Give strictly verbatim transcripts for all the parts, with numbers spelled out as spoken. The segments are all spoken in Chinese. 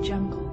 Jungle.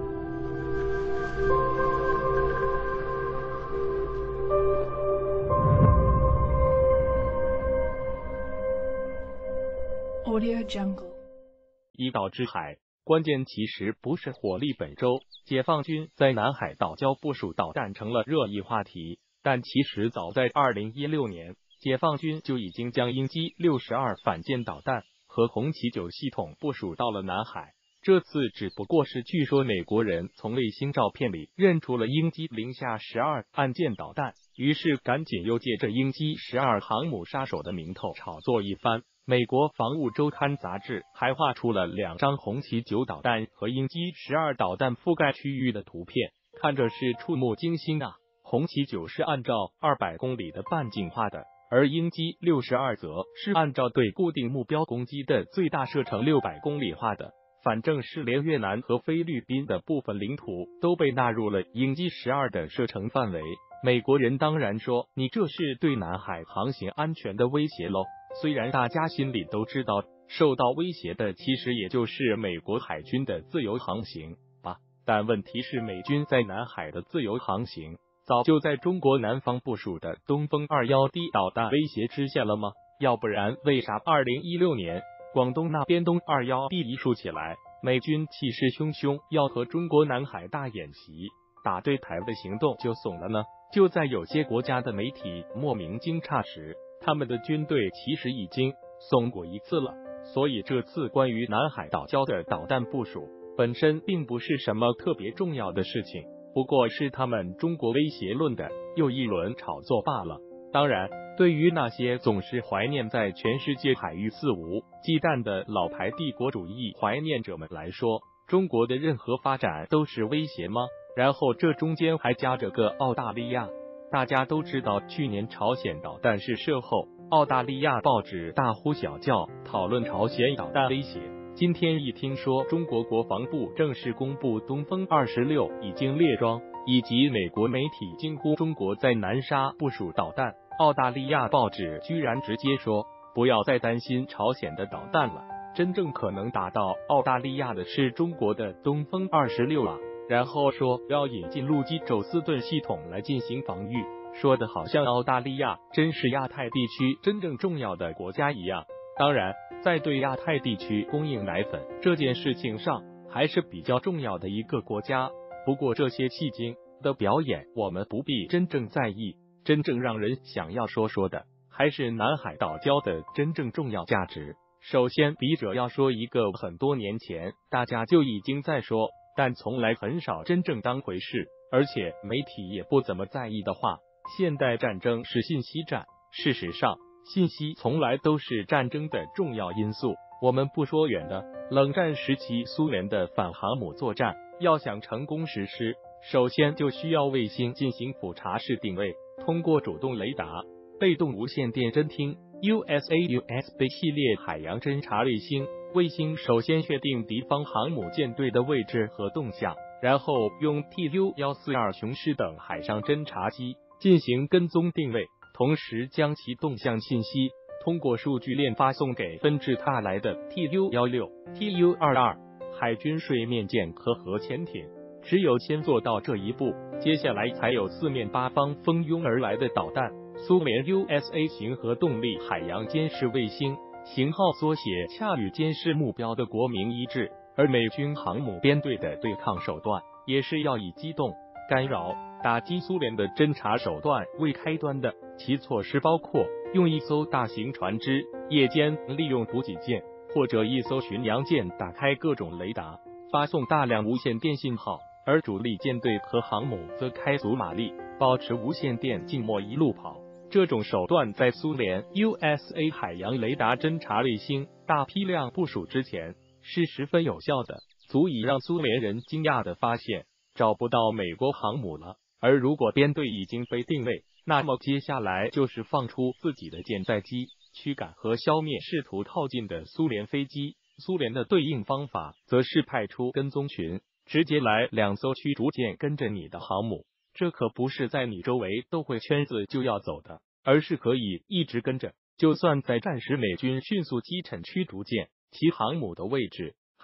Audio Jungle. 一岛之海，关键其实不是火力本周，解放军在南海岛礁部署导弹成了热议话题，但其实早在二零一六年，解放军就已经将鹰击六十二反舰导弹和红旗九系统部署到了南海。这次只不过是据说美国人从卫星照片里认出了鹰击零下十二岸舰导弹，于是赶紧又借着鹰击十二航母杀手的名头炒作一番。美国防务周刊杂志还画出了两张红旗九导弹和鹰击十二导弹覆盖区域的图片，看着是触目惊心啊！红旗九是按照二百公里的半径画的，而鹰击六十二则是按照对固定目标攻击的最大射程六百公里画的。反正是连越南和菲律宾的部分领土都被纳入了鹰击十二的射程范围。美国人当然说，你这是对南海航行安全的威胁喽。虽然大家心里都知道，受到威胁的其实也就是美国海军的自由航行吧，但问题是美军在南海的自由航行早就在中国南方部署的东风 二一 D 导弹威胁之下了吗？要不然为啥二零一六年广东那边东 二一 D 一竖起来，美军气势汹汹要和中国南海大演习，打对台的行动就怂了呢？就在有些国家的媒体莫名惊诧时，他们的军队其实已经怂过一次了。所以这次关于南海岛礁的导弹部署本身并不是什么特别重要的事情，不过是他们中国威胁论的又一轮炒作罢了。当然，对于那些总是怀念在全世界海域肆无忌惮的老牌帝国主义怀念者们来说，中国的任何发展都是威胁吗？然后这中间还夹着个澳大利亚。大家都知道，去年朝鲜导弹试射后，澳大利亚报纸大呼小叫讨论朝鲜导弹威胁。今天一听说中国国防部正式公布东风二十六已经列装，以及美国媒体惊呼中国在南沙部署导弹，澳大利亚报纸居然直接说不要再担心朝鲜的导弹了，真正可能打到澳大利亚的是中国的东风二十六啊，然后说要引进陆基宙斯盾系统来进行防御，说的好像澳大利亚真是亚太地区真正重要的国家一样。当然，在对亚太地区供应奶粉这件事情上，还是比较重要的一个国家。不过这些戏精的表演我们不必真正在意，真正让人想要说说的还是南海岛礁的真正重要价值。首先，笔者要说一个很多年前大家就已经在说，但从来很少真正当回事，而且媒体也不怎么在意的话，现代战争是信息战。事实上，信息从来都是战争的重要因素。我们不说远的，冷战时期苏联的反航母作战要想成功实施，首先就需要卫星进行普查式定位，通过主动雷达、被动无线电侦听、U S A U S B 系列海洋侦察卫星，卫星首先确定敌方航母舰队的位置和动向，然后用 T U 一四二雄狮等海上侦察机进行跟踪定位，同时将其动向信息通过数据链发送给纷至沓来的 T U 一六、T U 二二 海军水面舰和核潜艇。只有先做到这一步，接下来才有四面八方蜂拥而来的导弹。苏联 U S A 型核动力海洋监视卫星型号缩写恰与监视目标的国名一致，而美军航母编队的对抗手段也是要以机动、干扰、打击苏联的侦察手段为开端的。其措施包括用一艘大型船只夜间利用补给舰或者一艘巡洋舰打开各种雷达，发送大量无线电信号，而主力舰队和航母则开足马力，保持无线电静默一路跑。这种手段在苏联 U S A 海洋雷达侦察卫星大批量部署之前是十分有效的，足以让苏联人惊讶地发现找不到美国航母了。而如果编队已经被定位，那么接下来就是放出自己的舰载机，驱赶和消灭试图靠近的苏联飞机。苏联的对应方法则是派出跟踪群，直接来两艘驱逐舰跟着你的航母。这可不是在你周围兜回圈子就要走的，而是可以一直跟着，就算在战时美军迅速击沉驱逐舰，其航母的位置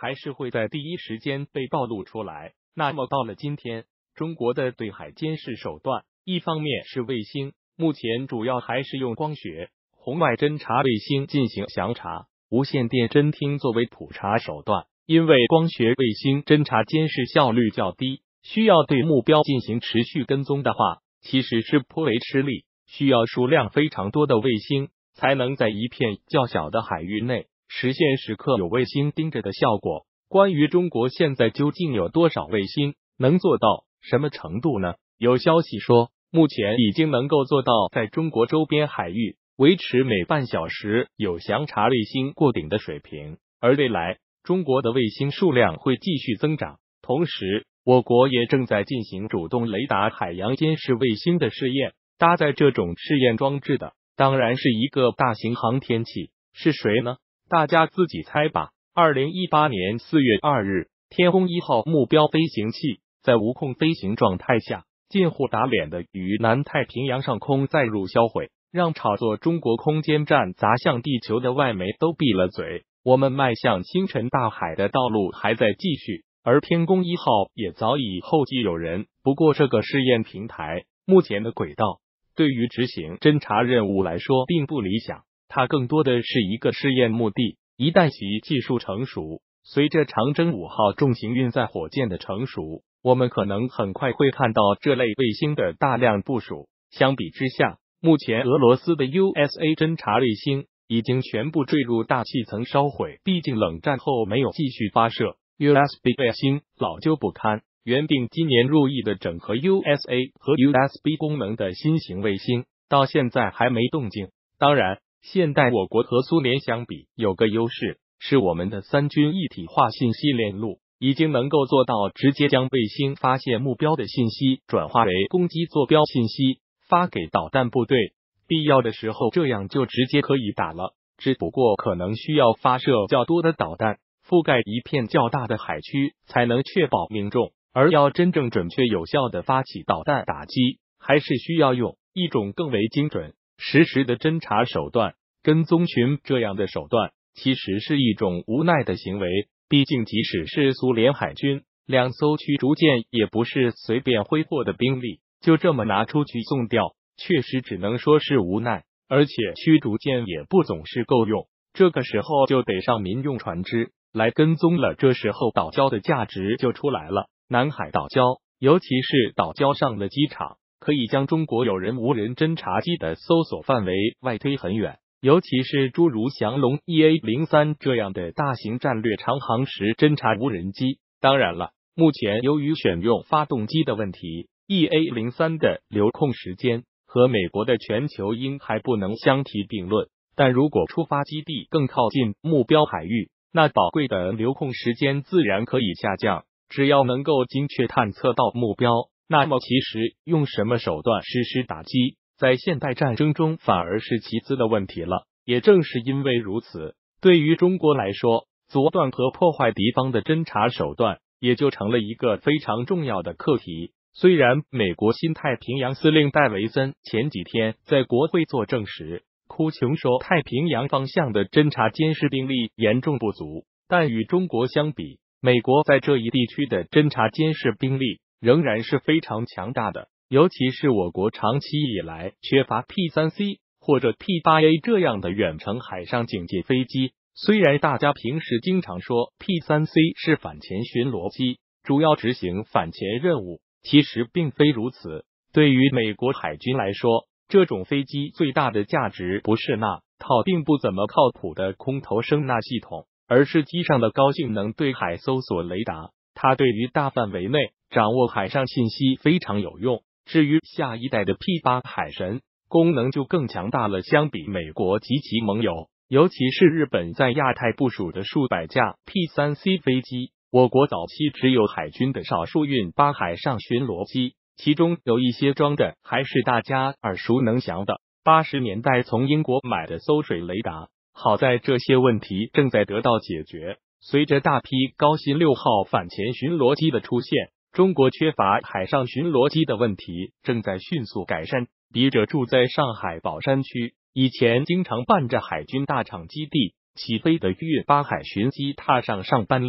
还是会在第一时间被暴露出来。那么到了今天，中国的对海监视手段，一方面是卫星，目前主要还是用光学、红外侦察卫星进行详查，无线电侦听作为普查手段。因为光学卫星侦察监视效率较低，需要对目标进行持续跟踪的话，其实是颇为吃力，需要数量非常多的卫星，才能在一片较小的海域内实现时刻有卫星盯着的效果。关于中国现在究竟有多少卫星，能做到什么程度呢？有消息说，目前已经能够做到在中国周边海域维持每半小时有详查卫星过顶的水平，而未来中国的卫星数量会继续增长。同时，我国也正在进行主动雷达海洋监视卫星的试验，搭载这种试验装置的当然是一个大型航天器，是谁呢？大家自己猜吧。二零一八年四月二日，天宫一号目标飞行器在无控飞行状态下，近乎打脸的于南太平洋上空载入销毁，让炒作中国空间站砸向地球的外媒都闭了嘴。我们迈向星辰大海的道路还在继续，而天宫一号也早已后继有人。不过这个试验平台目前的轨道对于执行侦察任务来说并不理想，它更多的是一个试验目的。一旦其技术成熟，随着长征五号重型运载火箭的成熟，我们可能很快会看到这类卫星的大量部署。相比之下，目前俄罗斯的 U S A 侦察卫星已经全部坠入大气层烧毁，毕竟冷战后没有继续发射。U S B 卫星老旧不堪，原定今年入役的整合 U S A 和 U S B 功能的新型卫星，到现在还没动静。当然，现代我国和苏联相比，有个优势，是我们的三军一体化信息链路已经能够做到直接将卫星发现目标的信息转化为攻击坐标信息，发给导弹部队。必要的时候，这样就直接可以打了。只不过可能需要发射较多的导弹，覆盖一片较大的海区，才能确保命中。而要真正准确有效的发起导弹打击，还是需要用一种更为精准、实时的侦察手段。跟踪群这样的手段，其实是一种无奈的行为。毕竟，即使是苏联海军两艘驱逐舰，也不是随便挥霍的兵力，就这么拿出去送掉，确实只能说是无奈。而且驱逐舰也不总是够用，这个时候就得上民用船只来跟踪了。这时候岛礁的价值就出来了。南海岛礁，尤其是岛礁上的机场，可以将中国有人无人侦察机的搜索范围外推很远。尤其是诸如降龙 E A 零三 这样的大型战略长航时侦察无人机。当然了，目前由于选用发动机的问题， E A 零三 的留空时间和美国的全球鹰还不能相提并论。但如果出发基地更靠近目标海域，那宝贵的留空时间自然可以下降。只要能够精确探测到目标，那么其实用什么手段实施打击，在现代战争中反而是其次的问题了。也正是因为如此，对于中国来说，阻断和破坏敌方的侦察手段也就成了一个非常重要的课题。虽然美国新太平洋司令戴维森前几天在国会作证时哭穷说太平洋方向的侦察监视兵力严重不足，但与中国相比，美国在这一地区的侦察监视兵力仍然是非常强大的。尤其是我国长期以来缺乏 P 三 C 或者 P 八 A 这样的远程海上警戒飞机。虽然大家平时经常说 P 三 C 是反潜巡逻机，主要执行反潜任务，其实并非如此。对于美国海军来说，这种飞机最大的价值不是那套并不怎么靠谱的空投声纳系统，而是机上的高性能对海搜索雷达。它对于大范围内掌握海上信息非常有用。至于下一代的 P 八 海神，功能就更强大了。相比美国及其盟友，尤其是日本在亚太部署的数百架 P 三 C 飞机，我国早期只有海军的少数运八海上巡逻机，其中有一些装的还是大家耳熟能详的八十年代从英国买的搜水雷达。好在这些问题正在得到解决，随着大批高新六号反潜巡逻机的出现，中国缺乏海上巡逻机的问题正在迅速改善。笔者住在上海宝山区，以前经常伴着海军大厂基地起飞的粤八海巡机踏上上班路，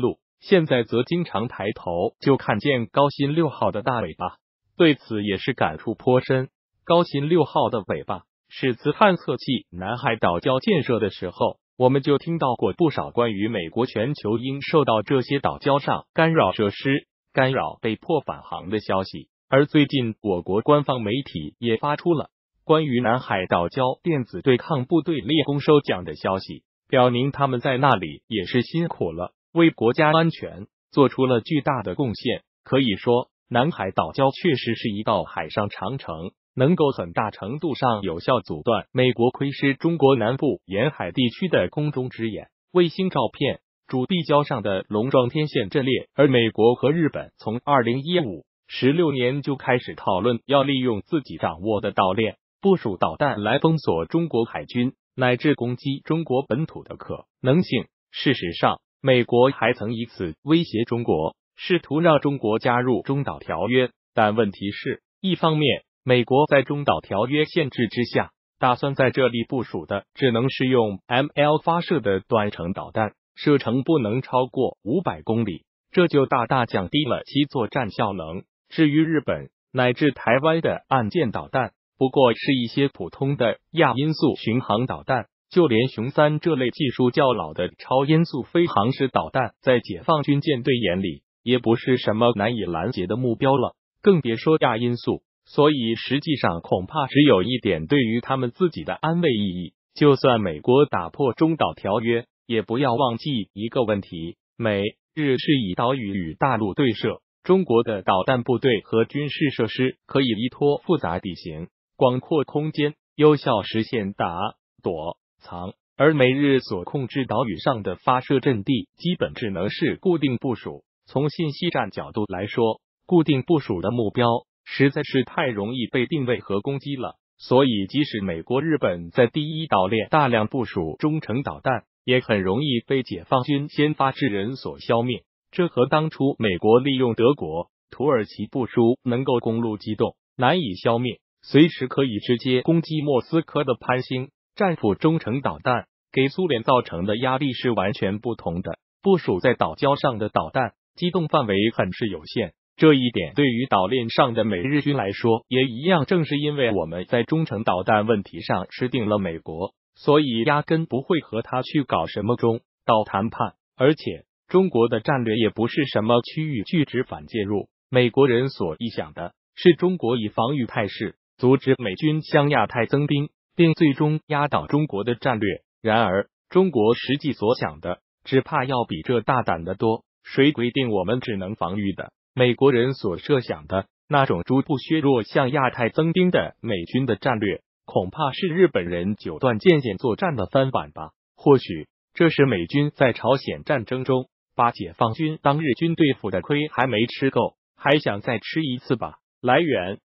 现在则经常抬头就看见高新六号的大尾巴，对此也是感触颇深。高新六号的尾巴是自探测器南海岛礁建设的时候，我们就听到过不少关于美国全球鹰受到这些岛礁上干扰设施干扰被迫返航的消息。而最近我国官方媒体也发出了关于南海岛礁电子对抗部队立功收奖的消息，表明他们在那里也是辛苦了，为国家安全做出了巨大的贡献。可以说，南海岛礁确实是一道海上长城，能够很大程度上有效阻断美国窥视中国南部沿海地区的空中之眼。卫星照片主地礁上的龙状天线阵列，而美国和日本从二零一五十六年就开始讨论要利用自己掌握的岛链部署导弹来封锁中国海军乃至攻击中国本土的可能性。事实上，美国还曾以此威胁中国，试图让中国加入中导条约。但问题是，一方面，美国在中导条约限制之下，打算在这里部署的只能是用 M L 发射的短程导弹，射程不能超过五百公里，这就大大降低了其作战效能。至于日本乃至台湾的岸舰导弹，不过是一些普通的亚音速巡航导弹，就连雄三这类技术较老的超音速飞行式导弹，在解放军舰队眼里也不是什么难以拦截的目标了，更别说亚音速。所以实际上恐怕只有一点对于他们自己的安慰意义，就算美国打破中导条约，也不要忘记一个问题，美日是以岛屿与大陆对射，中国的导弹部队和军事设施可以依托复杂地形、广阔空间，有效实现打、躲、藏，而美日所控制岛屿上的发射阵地基本只能是固定部署。从信息战角度来说，固定部署的目标实在是太容易被定位和攻击了，所以即使美国、日本在第一岛链大量部署中程导弹，也很容易被解放军先发制人所消灭。这和当初美国利用德国、土耳其部署能够公路机动、难以消灭、随时可以直接攻击莫斯科的潘兴战斧中程导弹给苏联造成的压力是完全不同的。部署在岛礁上的导弹机动范围很是有限，这一点对于岛链上的美日军来说也一样。正是因为我们在中程导弹问题上吃定了美国，所以压根不会和他去搞什么中导谈判。而且中国的战略也不是什么区域拒止反介入，美国人所意想的是中国以防御态势阻止美军向亚太增兵，并最终压倒中国的战略。然而中国实际所想的只怕要比这大胆得多。谁规定我们只能防御的？美国人所设想的那种逐步削弱向亚太增兵的美军的战略，恐怕是日本人九段舰舰作战的翻版吧。或许这是美军在朝鲜战争中把解放军当日军对付的亏还没吃够，还想再吃一次吧。来源：